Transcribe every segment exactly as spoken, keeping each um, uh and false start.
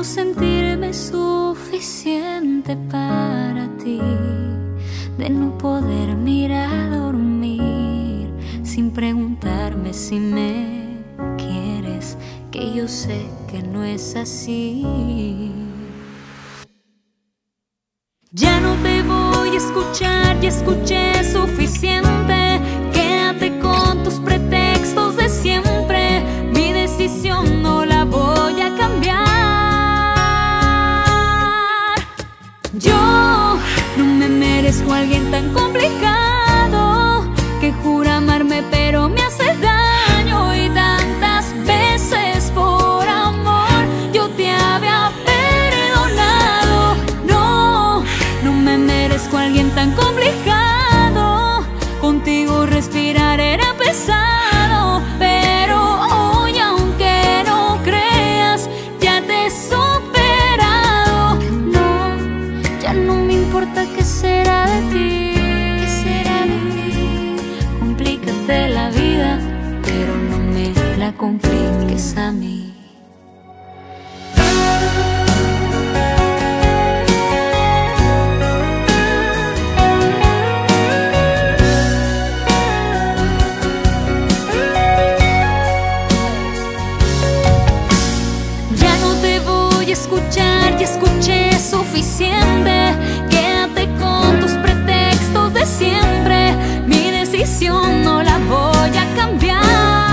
no sentirme suficiente para ti, de no poder mirar a dormir sin preguntarme si me quieres, que yo sé que no es así. Ya no te voy a escuchar, ya escuché suficiente. Quédate con tus pretextos de siempre. Mi decisión no la voy a cambiar. Yo no me merezco a alguien tan complicado, que jura amarme pero me hace daño. Y tantas veces por amor yo te había perdonado. No, no me merezco a alguien tan complicado. Contigo respirar era pesado, pero hoy, aunque no creas, ya te he superado. No, ya no me importa qué será de ti, qué será de ti. Complícate la vida, pero no me la compliques a mí. Escuchar, ya escuché suficiente. Quédate con tus pretextos de siempre. Mi decisión no la voy a cambiar.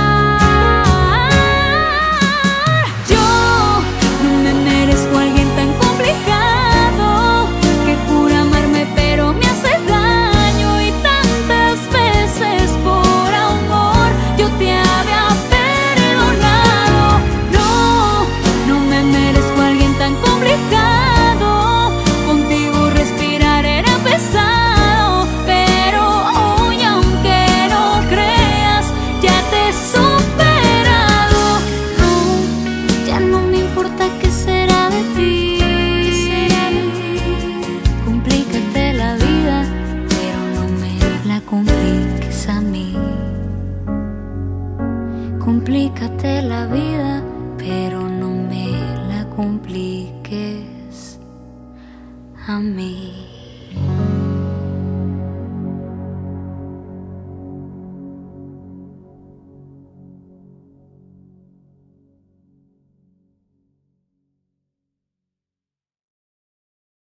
Yo no me merezco a alguien tan complicado, que jura amarme pero me hace daño. Y tantas veces por amor yo te había perdonado. No, no me merezco tan complicado. Contigo respirar era pesado, pero hoy, aunque no creas, ya te he superado. No, ya no me importa qué será de ti, qué será de ti. Complícate la vida, pero no me la compliques a mí. Complícate la vida, pero no me la compliques a mí.